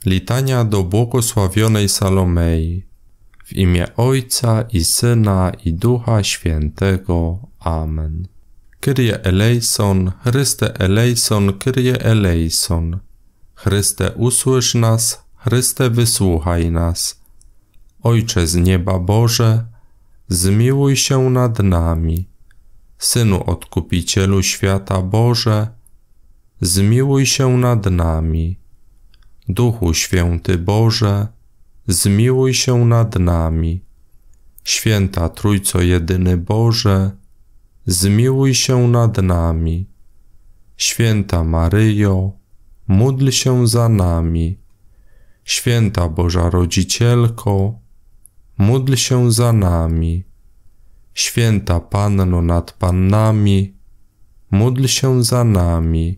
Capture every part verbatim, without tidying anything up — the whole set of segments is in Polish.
Litania do błogosławionej Salomei. W imię Ojca i Syna i Ducha Świętego. Amen. Kyrie eleison, Chryste eleison, Kyrie eleison. Chryste usłysz nas, Chryste wysłuchaj nas. Ojcze z nieba Boże, zmiłuj się nad nami. Synu Odkupicielu świata Boże, zmiłuj się nad nami. Duchu Święty Boże, zmiłuj się nad nami. Święta Trójco Jedyny Boże, zmiłuj się nad nami. Święta Maryjo, módl się za nami. Święta Boża Rodzicielko, módl się za nami. Święta Panno nad Pannami, módl się za nami.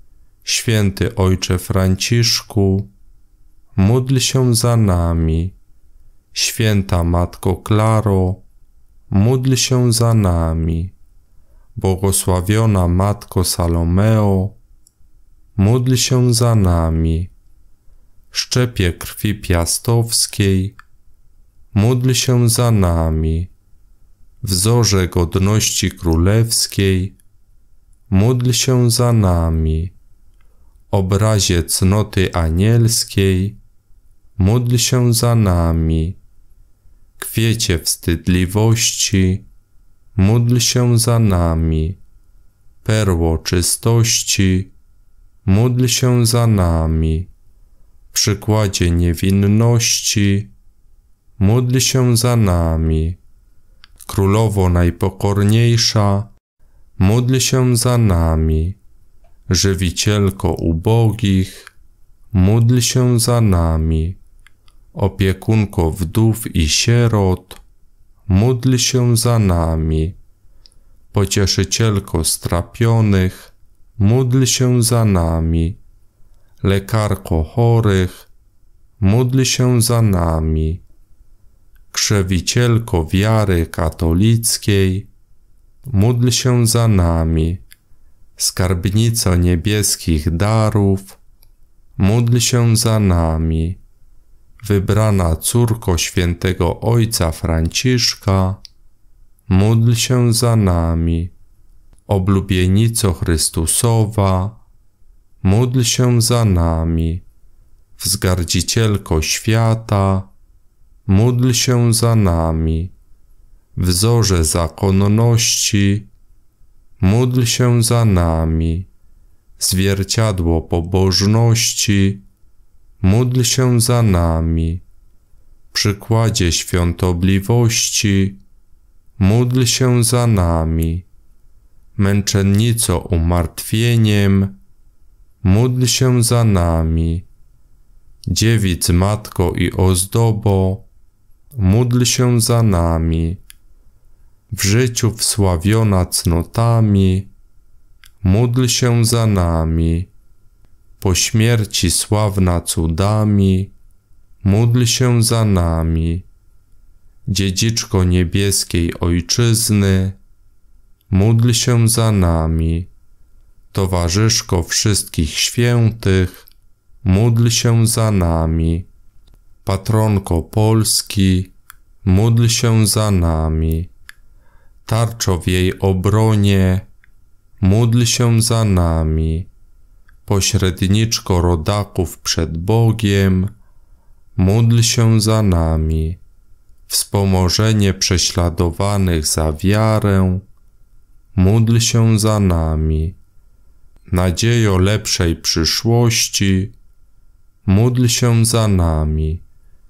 Święty Ojcze Franciszku, módl się za nami. Święta Matko Klaro, módl się za nami. Błogosławiona Matko Salomeo, módl się za nami. Szczepie krwi piastowskiej, módl się za nami. Wzorze godności królewskiej, módl się za nami. Obrazie cnoty anielskiej, módl się za nami. Kwiecie wstydliwości, módl się za nami. Perło czystości, módl się za nami. Przykładzie niewinności, módl się za nami. Królowo najpokorniejsza, módl się za nami. Żywicielko ubogich, módl się za nami. Opiekunko wdów i sierot, módl się za nami. Pocieszycielko strapionych, módl się za nami. Lekarko chorych, módl się za nami. Krzewicielko wiary katolickiej, módl się za nami. Skarbnico niebieskich darów, módl się za nami. Wybrana córko świętego Ojca Franciszka, módl się za nami. Oblubienico Chrystusowa, módl się za nami. Wzgardzicielko świata, módl się za nami. Wzorze zakonności, módl się za nami. Zwierciadło pobożności, módl się za nami. Przykładzie świątobliwości, módl się za nami. Męczennico umartwieniem, módl się za nami. Dziewic Matko i Ozdobo, módl się za nami. W życiu wsławiona cnotami, módl się za nami. Po śmierci sławna cudami, módl się za nami. Dziedziczko niebieskiej Ojczyzny, módl się za nami. Towarzyszko wszystkich świętych, módl się za nami. Patronko Polski, módl się za nami. Tarczo w jej obronie, módl się za nami. Pośredniczko rodaków przed Bogiem, módl się za nami. Wspomożenie prześladowanych za wiarę, módl się za nami. Nadziejo lepszej przyszłości, módl się za nami.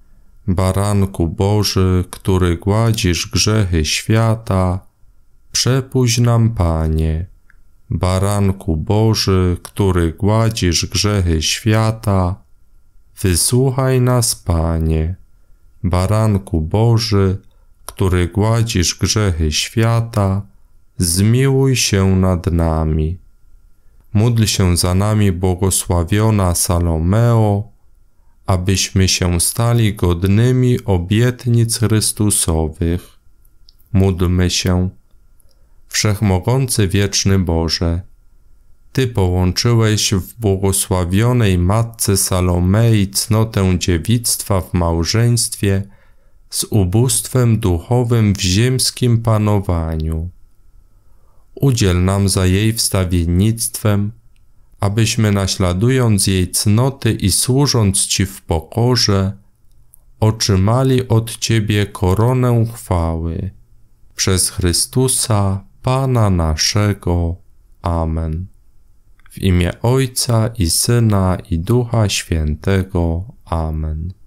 Baranku Boży, który gładzisz grzechy świata, przepuść nam, Panie. Baranku Boży, który gładzisz grzechy świata, wysłuchaj nas, Panie. Baranku Boży, który gładzisz grzechy świata, zmiłuj się nad nami. Módl się za nami, błogosławiona Salomeo, abyśmy się stali godnymi obietnic Chrystusowych. Módlmy się. Wszechmogący wieczny Boże, Ty połączyłeś w błogosławionej Matce Salomei cnotę dziewictwa w małżeństwie z ubóstwem duchowym w ziemskim panowaniu. Udziel nam za jej wstawiennictwem, abyśmy naśladując jej cnoty i służąc Ci w pokorze, otrzymali od Ciebie koronę chwały. Przez Chrystusa, Pana naszego. Amen. W imię Ojca i Syna i Ducha Świętego. Amen.